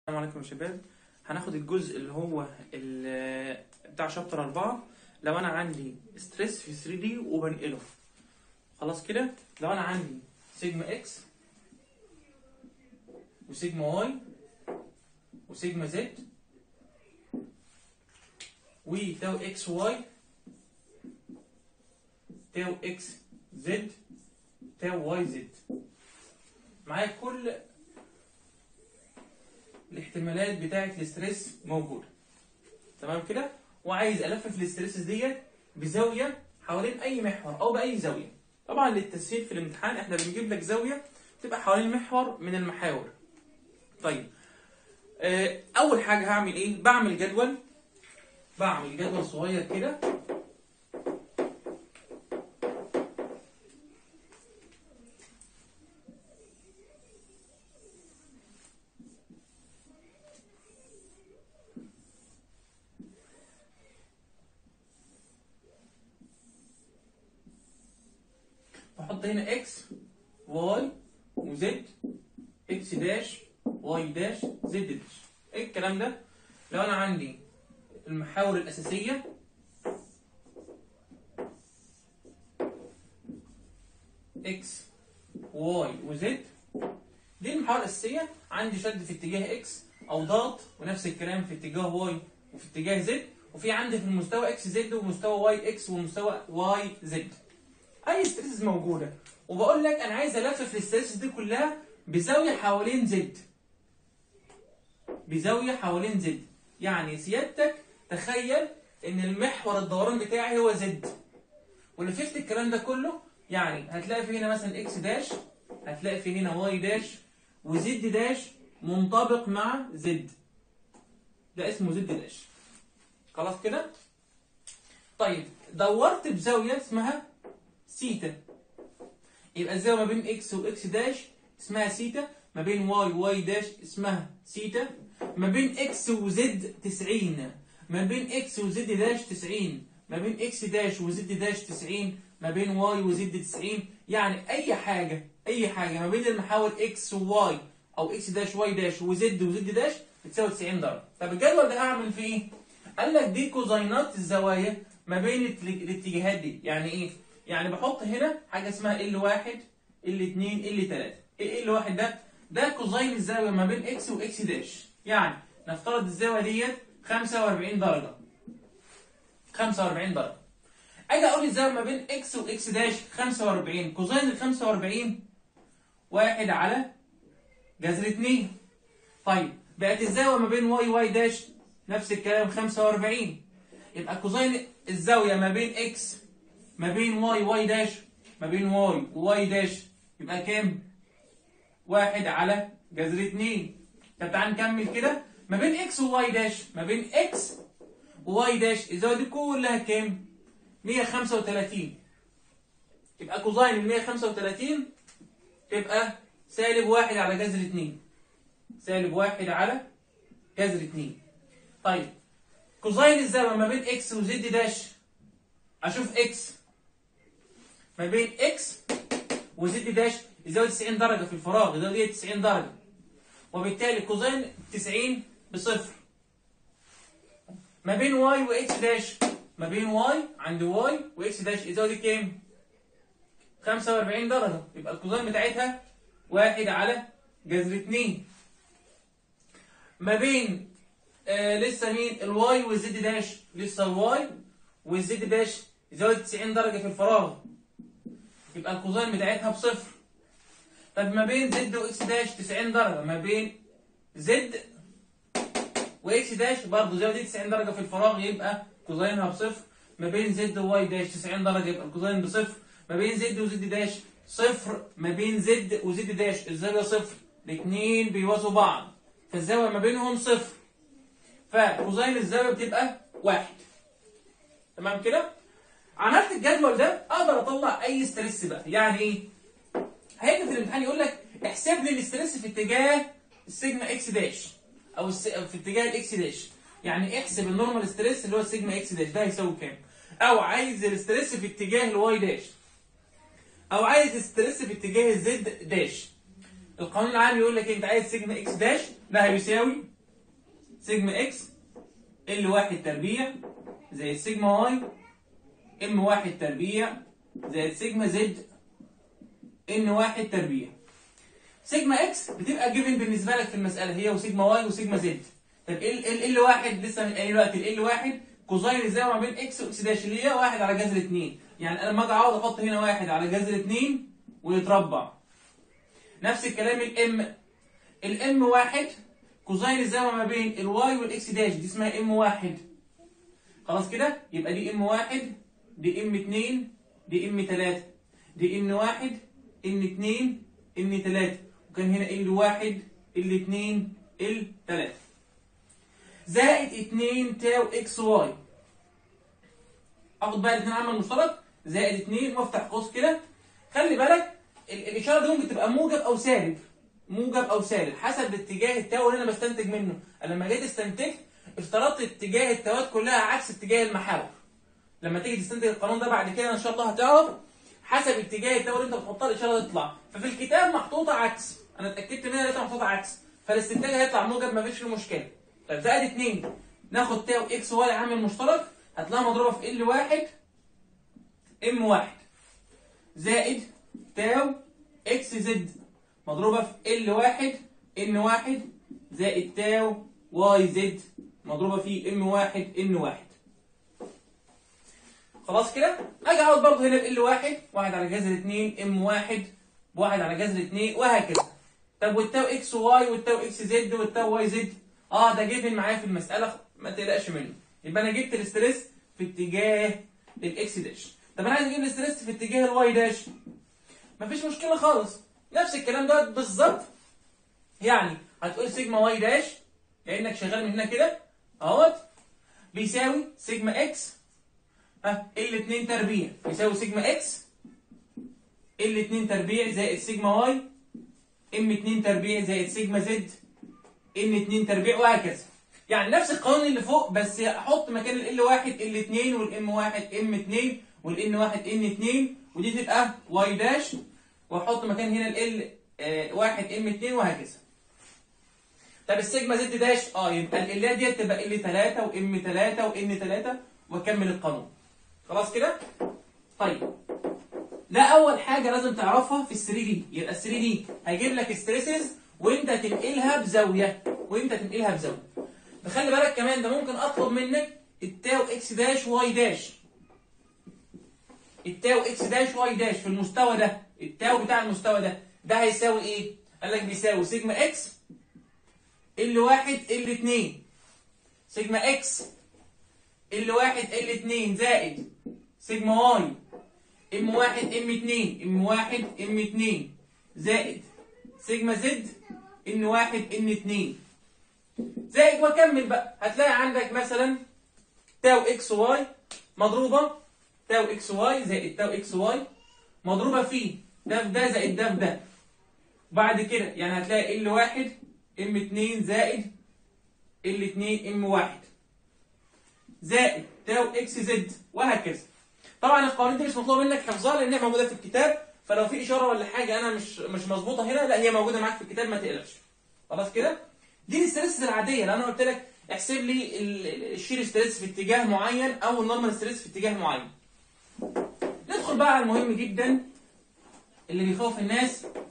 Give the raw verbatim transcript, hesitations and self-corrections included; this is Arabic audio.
السلام عليكم يا شباب. هناخد الجزء اللي هو ال- بتاع شابتر أربعة. لو أنا عندي ستريس في ثري دي وبنقله خلاص كده. لو أنا عندي سيجما إكس وسيجما واي وسيجما زد وتاو إكس واي تاو إكس زد تاو واي زد، معايا كل الاحتمالات بتاعه الاستريس موجوده، تمام كده. وعايز الفف الاستريسز ديت بزاويه حوالين اي محور او باي زاويه. طبعا للتسهيل في الامتحان احنا بنجيب لك زاويه تبقى حوالين محور من المحاور. طيب آه اول حاجه هعمل ايه؟ بعمل جدول بعمل جدول صغير كده، بحط هنا اكس واي وزد، اكس داش واي داش زد داش. ايه الكلام ده؟ لو انا عندي المحاور الاساسيه اكس واي وزد، دي المحاور الاساسيه. عندي شد في اتجاه اكس او ضغط، ونفس الكلام في اتجاه واي وفي اتجاه زد، وفي عندي في المستوى اكس زد ومستوى واي اكس ومستوى واي زد. اي ستريسز موجوده، وبقول لك انا عايز الفف الستريسز دي كلها بزاويه حوالين زد، بزاويه حوالين زد. يعني سيادتك تخيل ان المحور الدوران بتاعي هو زد، ولففت الكلام ده كله، يعني هتلاقي في هنا مثلا اكس داش، هتلاقي في هنا واي داش وزد داش منطبق مع زد، ده اسمه زد داش. خلاص كده. طيب دورت بزاويه اسمها سيتا، يبقى الزاويه ما بين اكس واكس داش اسمها سيتا، ما بين واي وواي داش اسمها سيتا، ما بين اكس وزد تسعين، ما بين اكس وزد داش تسعين، ما بين اكس داش وزد داش تسعين، ما بين واي وزد تسعين. يعني اي حاجه اي حاجه ما بين المحاور اكس وواي او اكس داش واي داش وزد وزد داش بتساوي تسعين درجه. طب الجدول ده هعمل فيه ايه؟ قال لك دي كوزاينات الزوايا ما بين الاتجاهات دي. يعني ايه؟ يعني بحط هنا حاجه اسمها ال واحد ال اتنين ال تلاته. ايه ال واحد ده؟ ده كوزاين الزاويه ما بين اكس واكس داش. يعني نفترض الزاويه ديت خمسة واربعين درجه، خمسة واربعين درجه. اجي اقول الزاويه ما بين اكس واكس داش خمسة واربعين، كوزاين ال خمسة واربعين واحد على جذر اتنين. طيب بقت الزاويه ما بين واي واي داش نفس الكلام خمسة واربعين، يبقى كوزاين الزاويه ما بين اكس ما بين واي واي داش ما بين واي وواي داش يبقى كام؟ واحد على جذر اتنين. طب تعال نكمل كده. ما بين اكس وواي داش ما بين اكس وواي داش الزاويه دي كلها كام؟ مية وخمسة وتلاتين. يبقى كوزاين ال مية وخمسة وتلاتين تبقى سالب واحد على جذر اتنين، سالب واحد على جذر اتنين. طيب كوزاين الزاويه ما بين اكس وزد داش، اشوف اكس ما بين اكس وزد داش الزاويه تسعين درجه في الفراغ، الزاويه دي تسعين درجه، وبالتالي كوزين تسعين بصفر. ما بين واي واكس داش، ما بين واي عند واي واكس داش الزاويه دي كام؟ خمسة واربعين درجه، يبقى الكوزين بتاعتها واحد على جذر اتنين. ما بين آه لسه مين؟ الواي والزد داش، لسه الواي والزد داش الزاويه تسعين درجه في الفراغ، يبقى الكوزين بتاعتها بصفر. طب ما بين زد واكس داش تسعين درجه، ما بين زد واكس داش برضه الزاويه دي تسعين درجه في الفراغ، يبقى كوزينها بصفر. ما بين زد وواي داش تسعين درجه يبقى الكوزين بصفر. ما بين زد وزد داش صفر، ما بين زد وزد داش الزاويه صفر، الاثنين بيوازوا بعض فالزاويه ما بينهم صفر، فكوزين الزاويه بتبقى واحد. تمام كده؟ عملت الجدول ده اقدر اطلع اي ستريس بقى. يعني ايه؟ هيجي في الامتحان يقول لك احسب لي الاستريس في اتجاه السيجما اكس داش او الس... في اتجاه الاكس داش. يعني احسب النورمال ستريس اللي هو السيجما اكس داش ده هيساوي كام؟ او عايز الاستريس في اتجاه الواي داش، او عايز الاستريس في اتجاه الزد داش. القانون العام يقول لك انت عايز سيجما اكس داش ده هيساوي سيجما اكس ال واحد تربيع زائد سيجما واي ام واحد تربيع زائد سيجما زد ان واحد تربيع. سيجما اكس بتبقى جيفن بالنسبه لك في المساله، هي وسيجما واي وسيجما زد. طب ال ال ال واحد لسه قايل دلوقتي، ال واحد كوزين الزاويه ما بين اكس واكس داش اللي هي واحد على جذر اتنين، يعني انا لما اجي اقعد احط هنا واحد على جذر اتنين ويتربع. نفس الكلام الام، الام واحد كوزين الزاويه ما بين الواي والاكس داش دي اسمها ام واحد. خلاص كده؟ يبقى دي ام واحد، دي ام اتنين، دي ام تلاته، دي ان واحد، ان اتنين، ان تلاته، وكان هنا ال واحد، ال اتنين، ال تلاته. زائد اتنين تاو اكس واي. اخد بقى الاتنين عامل مشترك زائد اتنين وافتح قوس كده. خلي بالك الاشاره دي ممكن تبقى موجب او سالب، موجب او سالب حسب اتجاه التاو اللي انا بستنتج منه. انا لما جيت استنتجت افترضت اتجاه التوات كلها عكس اتجاه المحاور. لما تيجي تستنتج القانون ده بعد كده ان شاء الله هتعرف حسب اتجاه التاو اللي انت بتحطها الاشاره تطلع. ففي الكتاب محطوطه عكس، انا اتاكدت منها لقيتها محطوطه عكس، فالاستنتاج هيطلع موجب مفيش له مشكله. طيب زائد اتنين ناخد تاو اكس واي عامل مشترك هتلاقيها مضروبه في ال واحد ام واحد زائد تاو اكس زد مضروبه في ال واحد ان واحد زائد تاو واي زد مضروبه في ام واحد ان واحد. خلاص كده؟ اجي اقعد برضه هنا بال واحد، واحد على جذر اتنين ام واحد بواحد على جذر اتنين وهكذا. طب والتاو اكس واي والتاو اكس زد والتاو واي زد اه ده جيفن معايا في المساله ما تقلقش منه. يبقى انا جبت الاستريس في اتجاه الاكس داش. طب انا عايز اجيب الاستريس في اتجاه الواي داش، مفيش مشكله خالص، نفس الكلام ده بالظبط. يعني هتقول سيجما واي داش كانك شغال من هنا كده اهوت بيساوي سيجما اكس ها ال اتنين تربيع يساوي سيجما اكس ال اتنين تربيع زائد سيجما واي ام اتنين تربيع زائد سيجما زد ان اتنين تربيع وهكذا. يعني نفس القانون اللي فوق بس احط مكان ال واحد ال اتنين والام واحد ام اتنين والان واحد ان اتنين ودي تبقى واي داش، واحط مكان هنا ال واحد ام اتنين وهكذا. طب السيجما زد داش اه يبقى ال دي تبقى ال تلاته وام تلاته وان تلاته واكمل القانون. خلاص كده؟ طيب ده اول حاجه لازم تعرفها في ال ثري دي. يبقى ال ثري دي هيجيب لك ستريسز وانت تنقلها بزاويه، وانت تنقلها بزاويه. فخلي بالك كمان ده ممكن اطلب منك التاو اكس داش واي داش. التاو اكس داش واي داش في المستوى ده، التاو بتاع المستوى ده ده هيساوي ايه؟ قال لك بيساوي سيجما اكس ال واحد ال اتنين سيجما اكس ال واحد ال اتنين زائد سيجما واي ام واحد ام اتنين ام واحد ام اتنين زائد سيجما زد ان واحد ان اتنين زائد واكمل بقى. هتلاقي عندك مثلا تاو اكس واي مضروبه تاو اكس واي زائد تاو اكس واي مضروبه في ده في ده زائد ده في ده. بعد كده يعني هتلاقي ال واحد ام اتنين زائد ال اتنين ام واحد زائد تاو اكس زد وهكذا. طبعا القوانين دي مش مطلوب منك حفظها لانها موجوده في الكتاب، فلو في اشاره ولا حاجه انا مش مش مظبوطه هنا لا هي موجوده معاك في الكتاب ما تقلقش. خلاص كده؟ دي الستريس العاديه اللي انا قلت لك احسب لي الشير ستريس في اتجاه معين او النورمال ستريس في اتجاه معين. ندخل بقى على المهم جدا اللي بيخوف الناس